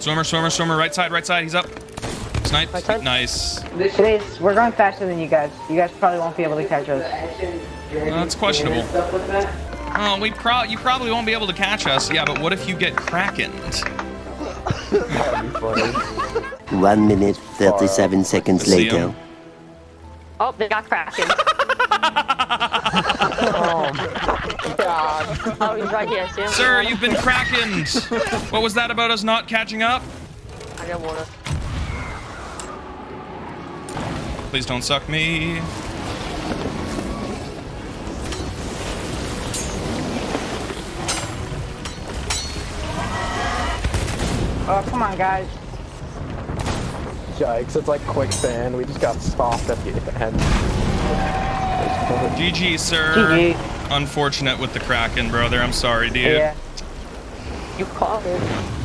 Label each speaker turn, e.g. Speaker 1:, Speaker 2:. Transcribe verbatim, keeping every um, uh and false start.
Speaker 1: Swimmer, swimmer, swimmer. Right side, right side. He's up. Snipe.
Speaker 2: Right side?
Speaker 1: Nice.
Speaker 2: Please, we're going faster than you guys. You guys probably won't be able to catch us.
Speaker 1: Well, that's questionable. Oh, we pro you probably won't be able to catch us. Yeah, but what if you get Krakened?
Speaker 3: That'd be funny.
Speaker 4: One minute, thirty-seven seconds
Speaker 1: See
Speaker 4: later.
Speaker 1: him.
Speaker 5: Oh, they got Kraken.
Speaker 3: Oh my god.
Speaker 5: Oh, he's right here. See him?
Speaker 1: Sir, you've been Krakened. What was that about us not catching up?
Speaker 5: I got water.
Speaker 1: Please don't suck me.
Speaker 2: Oh, come on, guys.
Speaker 3: Yikes, it's like quicksand. We just got stopped at the end.
Speaker 1: G G, sir.
Speaker 2: G G.
Speaker 1: Unfortunate with the Kraken, brother. I'm sorry, dude.
Speaker 2: Yeah.
Speaker 5: You caught it.